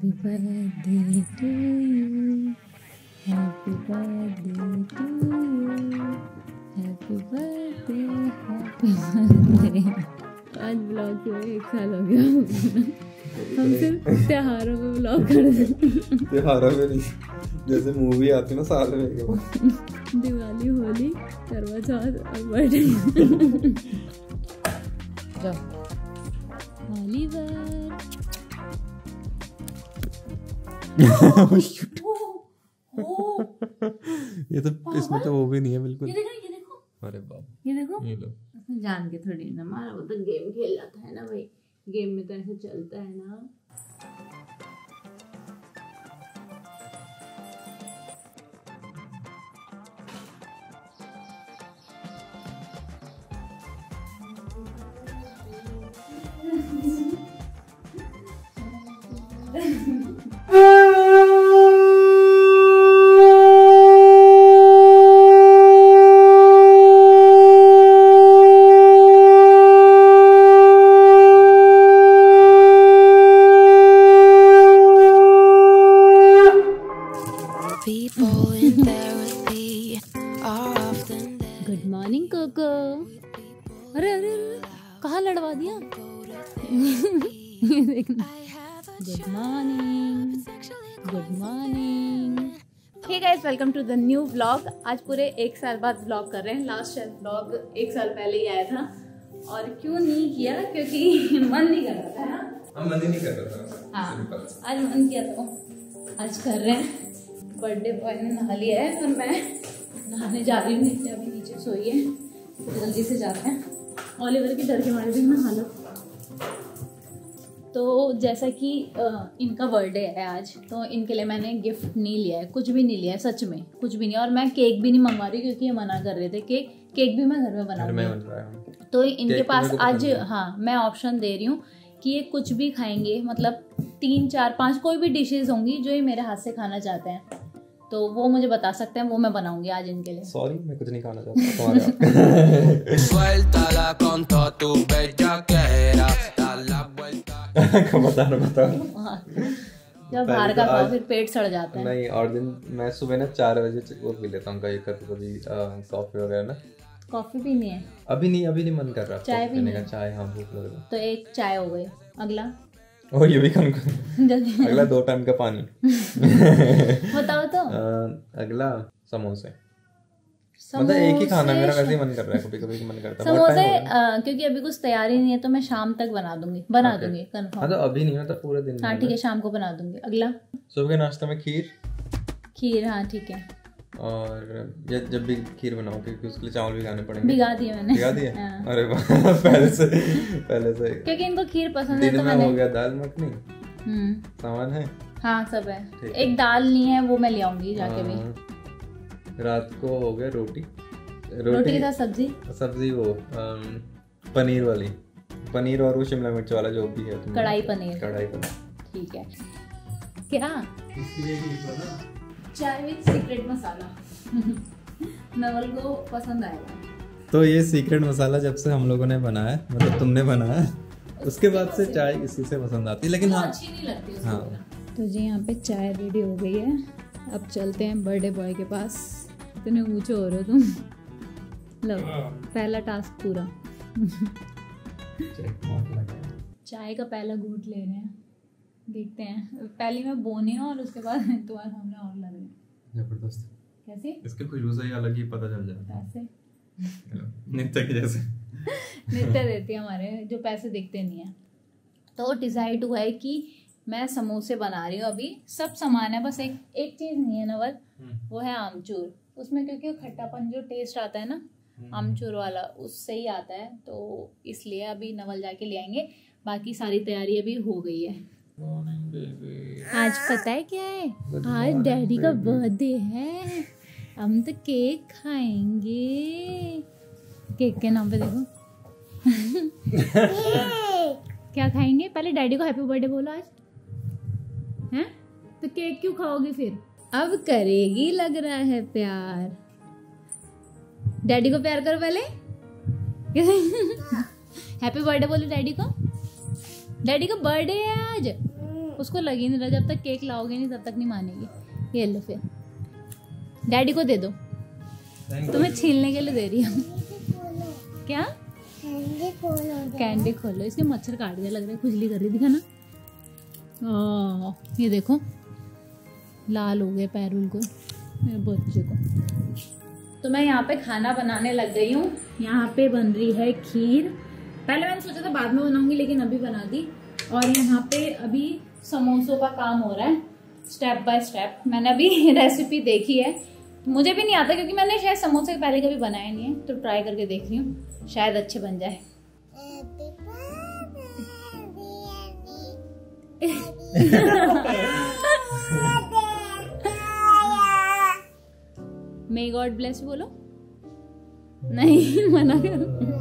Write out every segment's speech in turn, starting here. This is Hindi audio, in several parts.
Happy birthday to you. Happy birthday to you. Happy birthday, happy birthday. आज ब्लॉग जो है 1 साल हो गया। हम सिर्फ त्योहारों में ब्लॉग करते हैं। त्योहारों में नहीं, जैसे मूवी आती ना साल में एक बार। दिवाली, होली, करवा चौथ और बर्थडे। ऑलिवर ये तो इसमें तो वो भी नहीं है बिल्कुल। ये देखो अरे बाप, ये देखो, ये लो। जान के थोड़ी ना मारा, वो तो गेम खेल रहा था ना भाई, गेम में तो ऐसे चलता है ना। Good morning Koko. अरे अरे अरे कहाँ लड़वा दिया। ये देखना। Good morning, good morning. Hey guys, welcome to the new vlog. आज पूरे 1 साल बाद व्लॉग कर रहे हैं। लास्ट व्लॉग 1 साल पहले ही आया था और क्यों नहीं किया, क्योंकि मन नहीं कर रहा था ना। मन ही नहीं कर रहा था। हाँ, आज मन किया तो आज कर रहे हैं। बर्थडे बॉय ने नहा लिया है और मैं नहाने जा रही हूँ। नीचे अभी नीचे सोई है, तो जल्दी से जाते हैं। ऑलिवर की डर के मारे देखना हालत। तो जैसा कि इनका बर्थडे है आज, तो इनके लिए मैंने गिफ्ट नहीं लिया है, कुछ भी नहीं लिया है, सच में कुछ भी नहीं। और मैं केक भी नहीं मंगवा रही क्योंकि ये मना कर रहे थे। केक भी मैं घर में बनाऊंगी। तो इनके पास आज हाँ मैं ऑप्शन दे रही हूँ कि ये कुछ भी खाएंगे, मतलब 3, 4, 5 कोई भी डिशेज होंगी जो ये मेरे हाथ से खाना चाहते हैं, तो वो मुझे बता सकते हैं, वो मैं बनाऊंगी आज इनके लिए। सॉरी, मैं कुछ नहीं खाना चाहता तुम्हारे बता। जब बाहर का खाओ फिर पेट सड़ जाता है। नहीं, और दिन मैं सुबह ना 4 बजे वो पी लेता हूँ कभी कॉफी वगैरह ना। कॉफी पीनी है? अभी नहीं मन कर रहा। चाय पीने का? चाय, हाँ भूख लग रहा। तो एक चाय हो गई। अगला ओ ये भी खान जल्दी। अगला 2 टाइम का पानी। बताओ तो। अगला समोसे। मतलब एक ही खाना, मेरा वैसे ही मन कर रहा है, कभी मन करता है समोसे। क्योंकि अभी कुछ तैयारी नहीं है तो मैं शाम तक बना दूंगी कंफर्म। हाँ तो अभी नहीं, मतलब पूरे दिन। हाँ ठीक है, शाम को बना दूंगी। अगला सुबह के नाश्ते में खीर। हाँ ठीक है। और जब भी खीर बनाओ क्योंकि उसके लिए चावल भिगाने पड़ेंगे। भिगा दिए मैंने। हाँ। अरे वाह, पहले से क्योंकि इनको खीर पसंद है। दिन तो में हो गया दाल मखनी। सामान है? हाँ सब है। एक दाल नहीं है, वो मैं ले आऊंगी जाके भी। रात को हो गया रोटी के साथ सब्जी वो पनीर वाली, पनीर और वो शिमला मिर्च वाला जो भी है। कढ़ाई पनीर। ठीक है। क्या चाय विद सीक्रेट मसाला। नवल को पसंद आएगा। तो ये सीक्रेट मसाला जब से हम लोगों ने बनाया, मतलब तुमने बनाया, उसके बाद से चाय इसी से पसंद आती है। लेकिन हाँ अच्छी नहीं लगती उसको। हाँ तो जी यहाँ पे चाय रेडी हो गई है। अब चलते हैं बर्थडे बॉय के पास। इतने ऊंचे हो रहे हो तुम। लो पहला टास्क पूरा। चाय का पहला घूंट ले रहे हैं, देखते हैं। पहले मैं बोने और उसके बाद तुम्हारे सामने और लग रहे। जबरदस्त। कैसे? इसकी खुशबू से ही अलग ही पता चल जाता है। पैसे नित्य की जैसे। नित्य देती है हमारे, जो पैसे दिखते नहीं है। तो डिसाइड हुआ है कि मैं समोसे बना रही हूँ। अभी सब सामान है, बस एक चीज़ नहीं है नवल, वो है आमचूर। उसमें क्योंकि खट्टापन जो टेस्ट आता है ना आमचूर वाला, उससे ही आता है, तो इसलिए अभी नवल जाके ले आएंगे। बाकी सारी तैयारी अभी हो गई है। आज पता है क्या है? आज डैडी का बर्थडे है। हम तो केक खाएंगे। केक के नाम पे देखो। क्या खाएंगे? पहले डैडी को हैप्पी बर्थडे बोलो आज। हैं? तो केक क्यों खाओगे फिर? अब करेगी लग रहा है प्यार। डैडी को प्यार करो पहले। हैप्पी बर्थडे बोलो डैडी को। डैडी का बर्थडे है आज। उसको लग ही नहीं रहा, जब तक केक लाओगे नहीं तब तक नहीं मानेगी। ये लो फिर डैडी को दे दो, तुम्हें छीलने के लिए दे रही हूँ। क्या कैंडी खोलो, इसके मच्छर काट दिया, लग रहा है खुजली कर रही, दिखा ना। ये देखो लाल हो गए पैर उनको मेरे बच्चे को। तो मैं यहाँ पे खाना बनाने लग गई हूँ। यहाँ पे बन रही है खीर, पहले मैंने सोचा था बाद में बनाऊंगी लेकिन अभी बना दी। और यहाँ पे अभी समोसों का काम हो रहा है स्टेप बाय स्टेप। मैंने अभी रेसिपी देखी है, मुझे भी नहीं आता क्योंकि मैंने शायद समोसे पहले कभी बनाए नहीं है, तो ट्राई करके देख रही हूँ, शायद अच्छे बन जाए। मे गॉड ब्लेस बोलो। नहीं मना करो।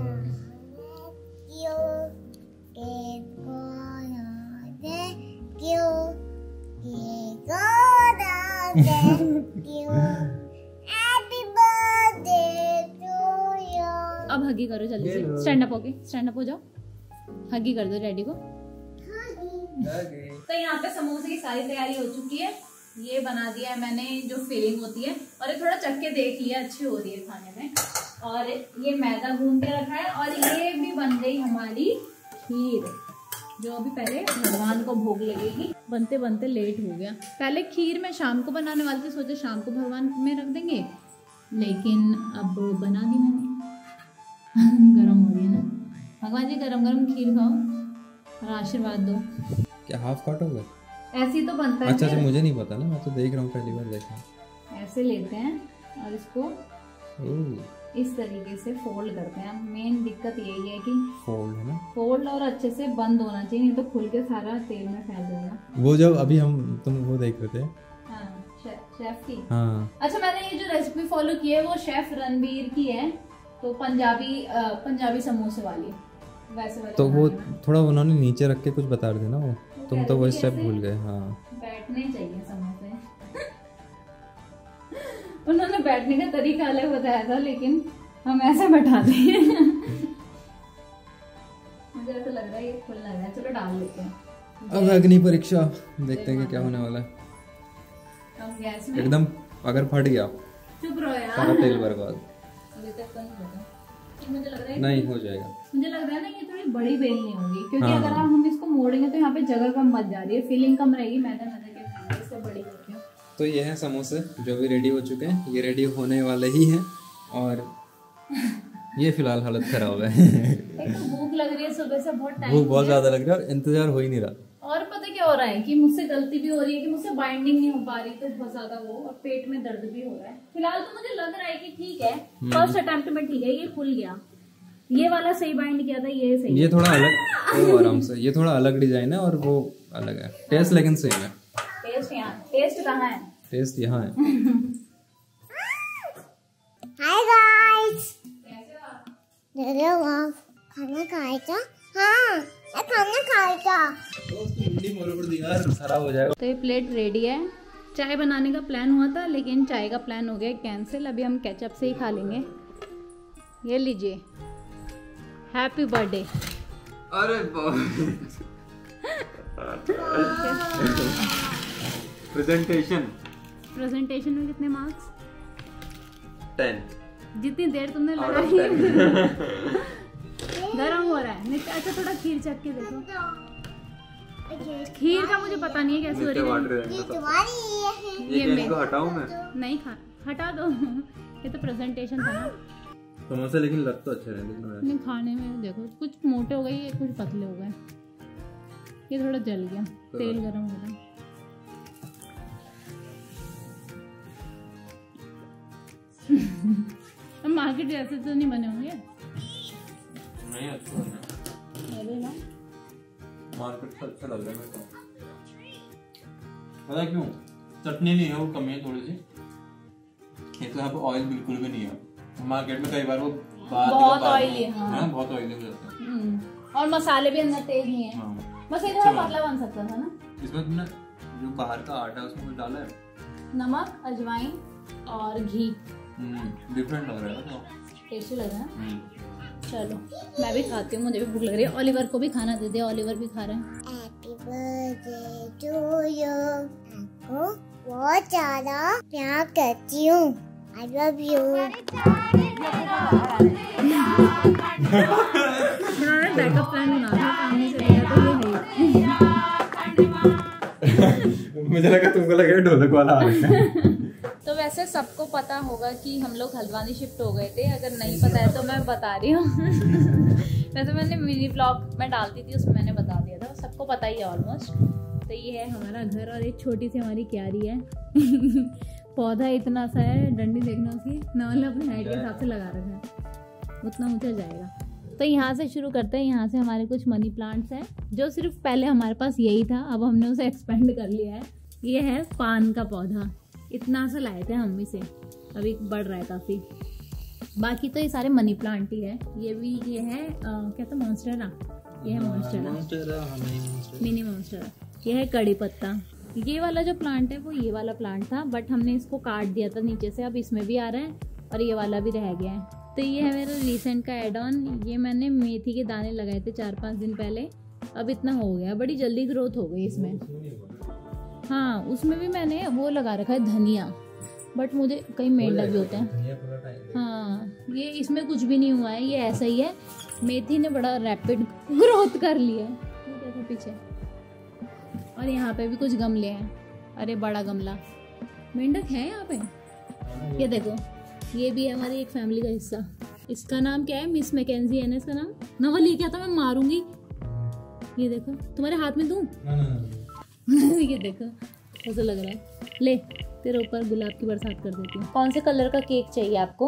अब हगी करो जल्दी से, स्टैंड अप होके, स्टैंड अप हो जाओ, हगी कर दो डैडी को। तो यहाँ पे समोसे की सारी तैयारी हो चुकी है, ये बना दिया है मैंने जो फिलिंग होती है, और ये थोड़ा चख के देख लिया अच्छी हो रही है खाने में। और ये मैदा गूंद के रखा है, और ये भी बन गई हमारी खीर जो अभी पहले भगवान को भोग लगेगी। बनते बनते लेट हो गया, पहले खीर मैं शाम को बनाने वाली थी, सोचे शाम को भगवान में रख देंगे, लेकिन अब बना दी मैंने। गरम हो रही है ना, भगवान जी गरम गरम खीर खाओ और आशीर्वाद दो। क्या हाफ काटोगे? ऐसे ही तो बनता है। अच्छा मुझे नहीं पता ना, मैं तो देख रहा हूँ, पहली बार देखा। ऐसे लेते हैं और इसको इस तरीके से फोल्ड करते हैं। मेन दिक्कत यही है कि फोल्ड है ना, फोल्ड और अच्छे से बंद होना चाहिए, नहीं तो खुल के सारा तेल में फैल जाएगा। वो जब अभी तुम वो देख रहे थे, हाँ, शेफ की। हाँ। अच्छा मैंने ये जो रेसिपी फॉलो की है वो शेफ रणबीर की है, तो पंजाबी समोसे वाली वैसे तो वो थोड़ा उन्होंने नीचे रख के कुछ बता रहे थे ना वो तुम तो वो स्टेप भूल गए। हाँ बैठने चाहिए समोसे। उन्होंने बैठने का तरीका अलग बताया था, लेकिन हम ऐसे बैठाते हैं। मुझे ऐसा लग रहा है ये खुल लग रहा है, चलो डाल लेते हैं। अब अग्नि परीक्षा देखते हैं कि क्या होने वाला है। गैस में एकदम अगर फट गया चुप रहो यार, सारा तेल बर्बाद। अभी तक नहीं होगा, मुझे लग रहा है नहीं हो जाएगा। मुझे लग रहा है ना ये थोड़ी बड़ी बेलनी होगी, क्योंकि हाँ। अगर हम इसको मोड़ेंगे तो यहाँ पे जगह कम बच जा रही है, फीलिंग कम रहेगी। मैदा के इससे बड़ी करती हूँ। तो ये है समोसे जो भी रेडी हो चुके हैं, ये रेडी होने वाले ही हैं, और ये फिलहाल हालत खराब है। भूख लग रही है सुबह से, बहुत टाइम, भूख बहुत ज्यादा लग रहा है और इंतजार हो ही नहीं रहा। और पता क्या हो रहा है कि मुझसे गलती भी हो रही है कि मुझसे बाइंडिंग नहीं हो पा रही, तो बहुत ज्यादा वो, और पेट में दर्द भी हो रहा है। फिलहाल तो मुझे लग रहा है कि ठीक है, फर्स्ट अटेम्प्ट में ठीक है, ये खुल गया। ये वाला सही बाइंड किया था, ये सही। ये थोड़ा अलग, आराम से, ये थोड़ा अलग डिजाइन है और वो अलग है। टेस्ट लेकिन सेम है। टेस्ट कहाँ है? टेस्ट यहाँ है। हाय गाइस, खाना खाएगा? हाँ खाना खाएगा। खराब हो जाएगा। तो ये प्लेट रेडी है। चाय बनाने का प्लान हुआ था, लेकिन चाय का प्लान हो गया कैंसिल। अभी हम केचप से ही खा लेंगे। ये लीजिए, हैप्पी बर्थडे। अरे प्रेजेंटेशन में कितने मार्क्स? 10। जितनी देर तुमने लगाई। गरम हो रहा है। अच्छा थोड़ा खीर चख के देखो। खीर का मुझे पता नहीं है कैसे हो रही है। ये इनको हटाऊं मैं? नहीं हटा दो। ये तो प्रेजेंटेशन था ना। समोसे लेकिन लग तो अच्छे रहे, लेकिन खाने में देखो कुछ मोटे हो गए, ये कुछ पतले हो गए। ये थोड़ा जल गया, तेल गरम हो रहा है। मार्केट जैसे तो नहीं बने होंगे। नहीं अच्छा है ना, मार्केट से अच्छा लग रहा है मेरे को। पता क्यों? चटनी नहीं है, वो कमी है थोड़ी सी। एक तो यहाँ पे ऑयल बिल्कुल भी नहीं है। मार्केट में कई बार वो बहुत ऑयली है, हाँ बहुत ऑयली हो जाता है। और मसाले भी अंदर तेज नहीं है। हाँ। बस ये थोड़ा पतला बन सकता था ना। इसमें तुमने जो बाहर का आटा है उसमें कुछ डाला है? नमक, अजवाइन और घी। डिफरेंट लग रहा है तो टेस्टी लग रहा है। चलो मैं भी खाती हूँ, मुझे भी भूख लग रही है। ओलिवर को भी खाना दे दे, ओलिवर भी खा रहे हैं। Birthday to you. आपको बहुत ज्यादा प्यार करती हूँ। I love you. Backup plan बना था सामने से लिया तो ये है। मुझे लगा तुमको लगे ढोलक वाला आ रहा है। तो वैसे सबको पता होगा कि हम लोग हल्द्वानी शिफ्ट हो गए थे। अगर नहीं पता है तो मैं बता रही हूँ। वैसे मैंने मिनी ब्लॉग में डालती थी, उसमें मैंने बता दिया था, सबको पता ही है ऑलमोस्ट। तो ये है हमारा घर और एक छोटी सी हमारी क्यारी है। पौधा इतना सा है, डंडी देखना उसकी, नॉल अपनी हाइट के हिसाब से लगा रखा है, उतना ऊंचा जाएगा। तो यहाँ से शुरू करते हैं। यहाँ से हमारे कुछ मनी प्लांट्स हैं जो सिर्फ पहले हमारे पास यही था, अब हमने उसे एक्सपेंड कर लिया है। ये है पान का पौधा, इतना सा लाए थे मम्मी से, अभी बढ़ रहा है काफ़ी। बाकी तो ये सारे मनी प्लांट ही है। ये भी ये है क्या था, मॉन्स्टेरा। ये है मॉन्स्टेरा, मिनी मॉन्स्टेरा। ये है कड़ी पत्ता। ये वाला जो प्लांट है वो ये वाला प्लांट था, बट हमने इसको काट दिया था नीचे से, अब इसमें भी आ रहा है और ये वाला भी रह गया है। तो ये है मेरा रिसेंट का एड ऑन। ये मैंने मेथी के दाने लगाए थे 4-5 दिन पहले, अब इतना हो गया, बड़ी जल्दी ग्रोथ हो गई इसमें। हाँ, उसमें भी मैंने वो लगा रखा है धनिया, बट मुझे कई मेंढक भी होते हैं। हाँ, ये इसमें कुछ भी नहीं हुआ है, ये ऐसा ही है। मेथी ने बड़ा रैपिड ग्रोथ कर लिया है। ये देखो पीछे, और यहाँ पे भी कुछ गमले हैं। अरे बड़ा गमला, मेंढक है यहाँ पे। ये देखो, ये भी है हमारी एक फैमिली का हिस्सा। इसका नाम क्या है, मिस मैकेंजी है ना इसका नाम। नवल ये क्या था, मैं मारूंगी। ये देखो, तुम्हारे हाथ में दूं? ये देखो कैसा लग रहा है। ले, तेरे ऊपर गुलाब की बरसात कर देती हूँ। कौन से कलर का केक चाहिए आपको?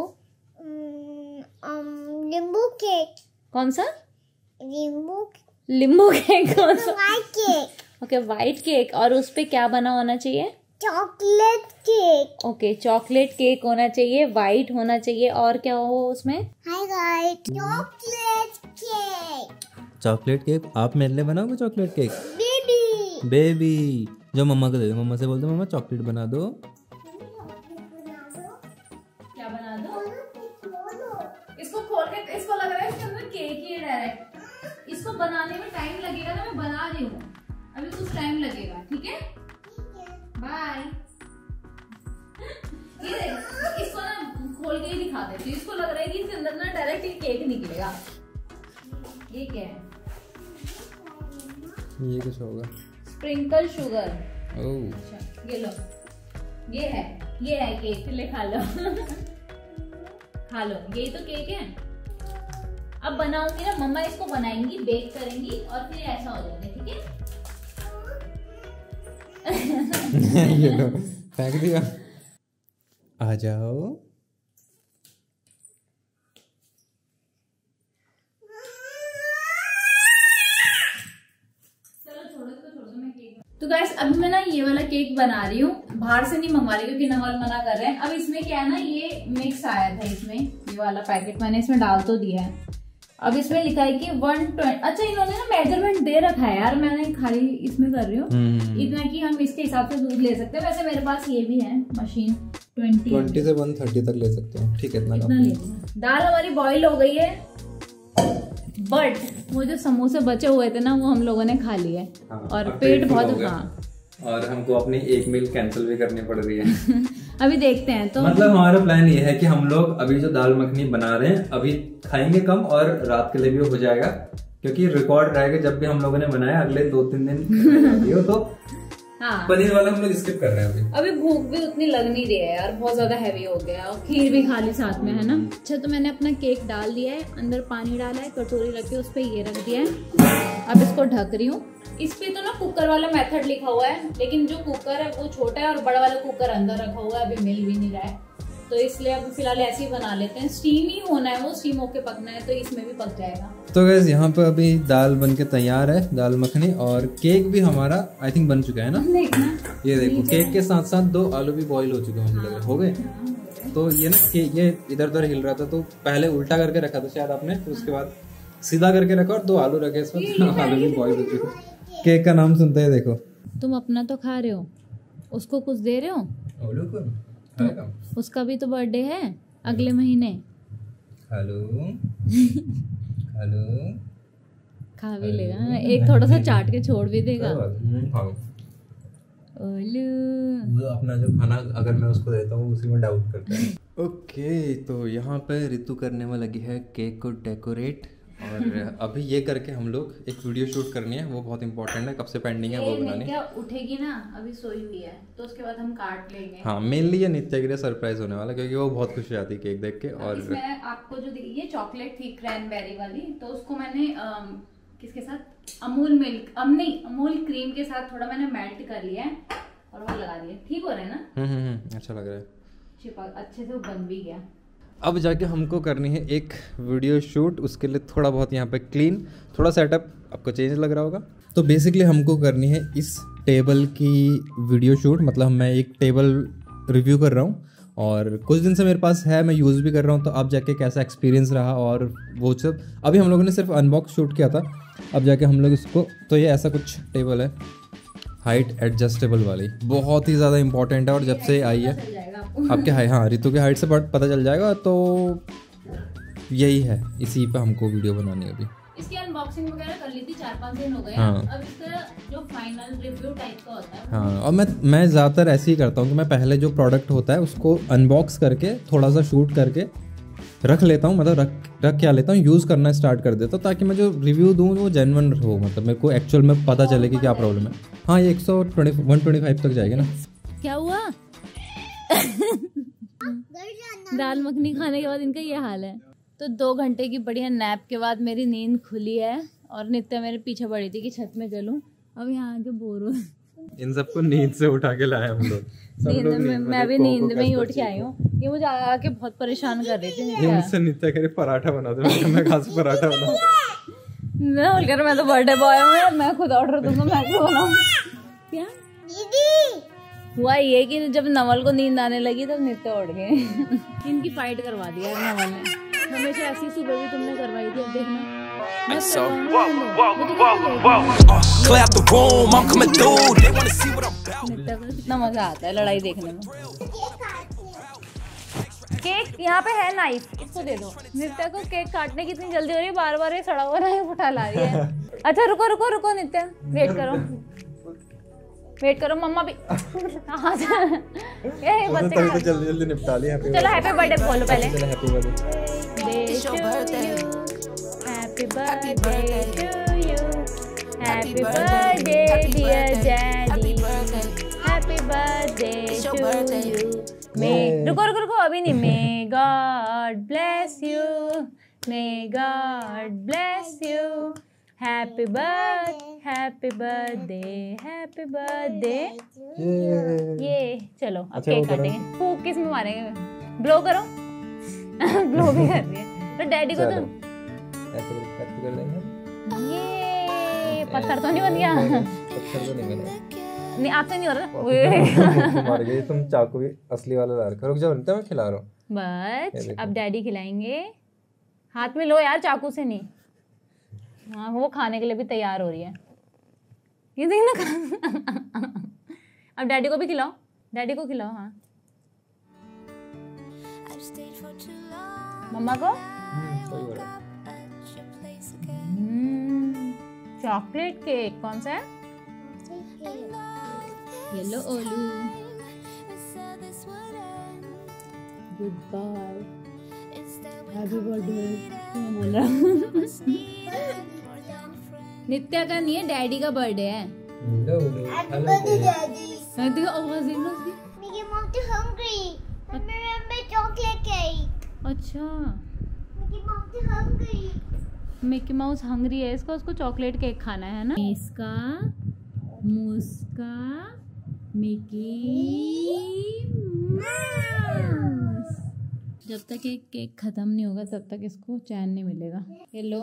नींबू केक। कौन सा? नींबू केक। कौन सा? White cake. Okay, white cake. और उस पे क्या बना होना चाहिए? Chocolate cake. Okay, chocolate cake होना चाहिए, व्हाइट होना चाहिए। और क्या हो उसमें? Hi guys, chocolate cake. Chocolate cake आप मेरे लिए बनाओगे? Chocolate cake baby. बेबी, जो मम्मा को दे दो, मम्मा से बोल दो मम्मा चॉकलेट बना दो। क्या बना दो? इसको खोल के, इसको लग रहा है इसके अंदर केक ही है डायरेक्ट। इसको बनाने में टाइम लगेगा ना, मैं बना रही हूँ, अभी कुछ टाइम लगेगा, ठीक है? बाय। ये देख, इसको ना खोल के ही दिखा देती हूँ। इसको लग रहा है कि इसके अंदर ना डायरेक्ट ही केक निकलेगा। ये क्या है? ये कुछ होगा। Sprinkle sugar. ओह, अच्छा, ये लो, ये है केक, ले खा लो। खा लो, यही तो केक है। अब बनाऊंगी ना मम्मा, इसको बनाएंगी, बेक करेंगी और फिर ऐसा हो जाएगा, ठीक है? ये लो, फेंक दिया। आ जाओ। तो गाइस, अभी मैं ना ये वाला केक बना रही हूँ, बाहर से नहीं मंगवा रही क्योंकि नवल मना कर रहे हैं। अब इसमें क्या है ना, ये मिक्स आया था इसमें, ये वाला पैकेट मैंने इसमें डाल तो दिया है। अब इसमें लिखा है कि 120। अच्छा, इन्होंने ना मेजरमेंट दे रखा है यार, मैंने खाली इसमें कर रही हूँ इतना कि हम इसके हिसाब से दूध ले सकते हैं। वैसे मेरे पास ये भी है मशीन, 20 से 130 तक ले सकते हो, ठीक है? इतना ले। दाल हमारी बॉईल हो गई है, बट वो जो समोसे बचे हुए थे ना वो हम लोगों ने खा लिए। हाँ, और पेट बहुत, हाँ, और हमको अपनी एक मील कैंसिल भी करनी पड़ रही है। अभी देखते हैं। तो मतलब हमारा प्लान ये है कि हम लोग अभी जो दाल मखनी बना रहे हैं अभी खाएंगे कम, और रात के लिए भी हो जाएगा, क्योंकि रिकॉर्ड रहेगा जब भी हम लोगों ने बनाया अगले 2-3 दिन। तो हाँ, पनीर वाला हम लोग स्किप कर रहे हैं अभी भूख भी उतनी लग नहीं रही है यार, बहुत ज्यादा हैवी हो गया और खीर भी खा ली साथ में, है ना? अच्छा, तो मैंने अपना केक डाल दिया है, अंदर पानी डाला है, कटोरी रखी है, उस पर ये रख दिया है। अब इसको ढक रही हूँ। इस पे तो ना कुकर वाला मेथड लिखा हुआ है, लेकिन जो कुकर है वो छोटा है और बड़ा वाला कुकर अंदर रखा हुआ है, अभी मिल भी नहीं रहा है, तो इसलिए अब फिलहाल ऐसे ही बना लेते हैं। स्टीम ही होना है, वो स्टीम होके पकना है, तो इसमें भी पक जाएगा। तो गाइस, यहाँ पे अभी दाल बन के तैयार है, दाल मखनी, और केक भी हमारा आई थिंक बन चुका है ना? देखना, ये देखो, केक के साथ साथ 2 आलू भी बॉईल हो चुके हैं, मुझे लग रहा है हो गए। तो ये ना ये इधर उधर हिल रहा था, तो पहले उल्टा करके रखा था शायद आपने, फिर उसके बाद सीधा करके रखा और 2 आलू रखे इसमें, आलू भी बॉईल हो चुके। केक का नाम सुनते हैं, देखो। तुम अपना तो खा रहे हो, उसको कुछ दे रहे हो? तो उसका भी तो बर्थडे है अगले महीने। हेलो हेलो, खा भी लेगा, एक थोड़ा सा चाट के छोड़ भी देगा। ओलू वो अपना जो खाना अगर मैं उसको देता हूँ उसी में डाउट करता है। ओके, तो यहाँ पे रितु करने में लगी है केक को डेकोरेट, और अभी ये करके हम लोग एक वीडियो शूट करनी है, वो बहुत इंपॉर्टेंट है, कब से पेंडिंग है वो बनानी। क्या उठेगी ना, अभी सोई हुई है, तो उसके बाद हम काट लेंगे। हाँ, मेनली ये नित्या के लिए सरप्राइज होने वाला, क्योंकि वो बहुत खुश हो जाती है केक देख के। और इसमें आपको जो ये चॉकलेट थी क्रैनबेरी वाली, तो उसको मैंने किसके साथ, अमूल मिल्क अमूल क्रीम के साथ थोड़ा मैंने मेल्ट कर लिया है और वो लगा दिया। ठीक हो रहा है ना? अच्छा लग रहा है, अच्छे से वो बन भी गया। अब जाके हमको करनी है एक वीडियो शूट, उसके लिए थोड़ा बहुत यहाँ पे क्लीन, थोड़ा सेटअप आपको चेंज लग रहा होगा। तो बेसिकली हमको करनी है इस टेबल की वीडियो शूट, मतलब मैं एक टेबल रिव्यू कर रहा हूँ और कुछ दिन से मेरे पास है, मैं यूज़ भी कर रहा हूँ। तो अब जाके कैसा एक्सपीरियंस रहा और वो सब, अभी हम लोगों ने सिर्फ अनबॉक्स शूट किया था, अब जाके हम लोग इसको, तो ये ऐसा कुछ टेबल है, हाइट एडजस्टेबल वाली, बहुत ही ज़्यादा इंपॉर्टेंट है। और जब से आई है आपके हाइट, हाँ रितु के हाइट से पता चल जाएगा, तो यही है, इसी पे हमको वीडियो बनानी है। अभी इसकी अनबॉक्सिंग वगैरह कर ली थी, 4-5 दिन हो गए। हाँ। अब इसका जो फाइनल रिव्यू टाइप का होता है, हाँ, और मैं ज़्यादातर ऐसे ही करता हूँ कि मैं पहले जो प्रोडक्ट होता है उसको अनबॉक्स करके थोड़ा सा शूट करके रख लेता हूँ, मतलब रख क्या लेता हूँ, यूज़ करना स्टार्ट कर देता हूँ, ताकि मैं जो रिव्यू दूँ वो जेन्युइन हो, मतलब मेरे को एक्चुअल में पता चले कि क्या प्रॉब्लम है। हाँ, ये 125 तक जाएगी ना। क्या हुआ? दाल मखनी खाने के बाद इनका ये हाल है। तो 2 घंटे की बढ़िया नैप के बाद मेरी नींद खुली है और नित्या मेरे पीछे पड़ी थी कि छत में चलूं। अब यहाँ आके बोर हूँ। इन सबको नींद से उठा के लाए हम लोग। मैं भी नींद में ही उठ के आई हूँ। ये मुझे आके बहुत परेशान कर रही थी। ये मुझसे नित्या कह रही पराठा बना दो, मैं कहाँ से पराठा बनाऊं? मैं बोल कर, मैं तो बर्थडे बॉय हूँ, मैं खुद ऑर्डर दूंगा, मैं क्यों बनाऊं? क्या हुआ ये कि जब नवल को नींद आने लगी तब नित्या उठ गए। इनकी फाइट करवा दिया नवल ने। हमेशा ऐसी सुबह भी तुमने करवाई थी, अब देखना। नित्या को कितना मजा आता है लड़ाई देखने में। केक यहाँ पे है, नाइफ इसको दे दो। नित्या को केक काटने की इतनी जल्दी हो रही है, बार बार ये सड़ा हुआ नाइफ उठा ला रही है। अच्छा रुको रुको रुको नित्या, वेट करो मम्मा भी। हाँ तभी तो जल्दी जल्दी निपटा लिया। चलो हैप्पी बर्थडे बोलो पहले। चलो happy birthday. Happy birthday to you, happy birthday dear daddy, happy birthday to you. रुको रुको रुको, अभी नहीं। May God bless you, may God bless you, happy birthday, happy birthday, happy birthday. ये चलो अब केक काटेंगे। फूक किस में मारेंगे? ब्लो करो। ब्लो भी कर रही है तो डैडी को तो ऐसे कर देंगे। ये पत्थर तो नहीं बन गया? पत्थर तो नहीं बना। नहीं आपसे नहीं हो रहा। मार गई तुम, चाकू भी असली वाला ला रखा। रुक जाओ नित्या, मैं खिला रहा हूँ। बस अब डैडी खिलाएंगे। हाथ में लो यार, चाकू से नहीं। हाँ वो खाने के लिए भी तैयार हो रही है, ये देखना। अब डैडी को भी खिलाओ, डैडी को खिलाओ। हाँ मम्मा को। चॉकलेट केक कौन सा है? येलो ओलू। Good bye, happy birthday. बोल रहा नित्या का नहीं है, डैडी का बर्थडे है। Happy birthday daddy. देखो आवाज देखना उसकी। Mickey Mouse is hungry, remember chocolate cake. अच्छा Mickey Mouse is hungry, Mickey Mouse hungry है, इसको उसको चॉकलेट केक खाना है ना। इसका मुस्का मिकी माउस। जब तक एक केक खत्म नहीं होगा तब तक इसको चैन नहीं मिलेगा। हेलो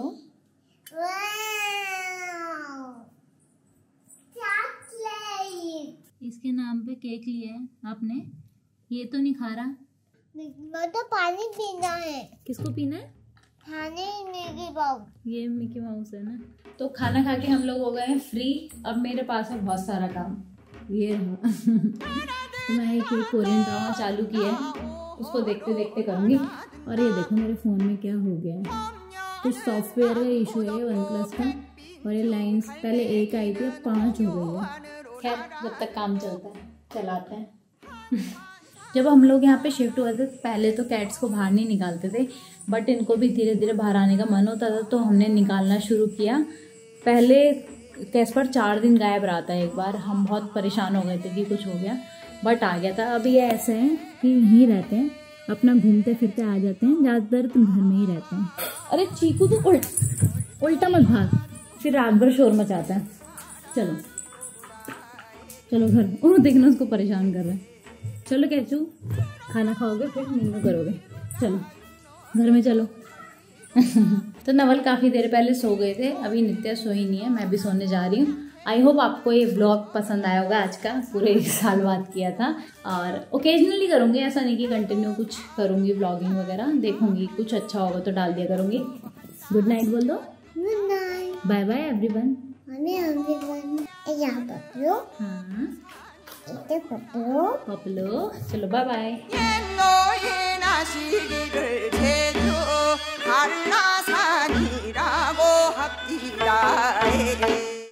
इसके नाम पे केक लिया है आपने, ये तो नहीं खा रहा। मैं तो पानी पीना है। किसको पीना है? खाने मिकी माउस। ये मिकी माउस है ना। तो खाना खा के हम लोग हो गए हैं फ्री। अब मेरे पास है बहुत सारा काम, ये तो मैं एक कोरियन ड्रामा चालू किया है, उसको देखते देखते करूँगी। और ये देखो मेरे फ़ोन में क्या हो गया है, कुछ सॉफ्टवेयर का इशू है OnePlus का, और ये लाइन्स पहले एक आई थी, अब 5 हो गई है। खैर जब तक काम चलता है चलाते हैं। जब हम लोग यहाँ पे शिफ्ट हुए थे पहले तो कैट्स को बाहर नहीं निकालते थे, बट इनको भी धीरे धीरे बाहर आने का मन होता था तो हमने निकालना शुरू किया। पहले कैस्पर 4 दिन गायब रहा था एक बार, हम बहुत परेशान हो गए थे कि कुछ हो गया, बट आ गया था। अभी ये ऐसे हैं कि यहीं रहते हैं, अपना घूमते फिरते आ जाते हैं, ज़्यादातर तो घर में ही रहते हैं। अरे चीकू तो उल्टा मत भाग, फिर रात भर शोर मचाता है। चलो चलो घर, ओह देखना उसको परेशान कर रहा है। चलो कैचू, खाना खाओगे फिर नींद करोगे, चलो घर में चलो। तो नवल काफ़ी देर पहले सो गए थे, अभी नित्या सोई नहीं है, मैं भी सोने जा रही हूँ। आई होप आपको ये व्लॉग पसंद आया होगा आज का, पूरे 1 साल बाद किया था। और ओकेजनली करूँगी, ऐसा नहीं कि कंटिन्यू कुछ करूँगी व्लॉगिंग वगैरह, देखूँगी कुछ अच्छा होगा तो डाल दिया करूँगी। गुड नाइट बोल दो। Good night, bye bye everyone. यहाँ पकड़ो, हाँ इधर पकड़ो, पपलो, चलो बाय बाय।